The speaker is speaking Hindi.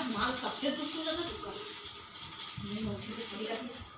माल सबसे दुख हो जाता टुक्का। मैं मौसी से खड़ी करती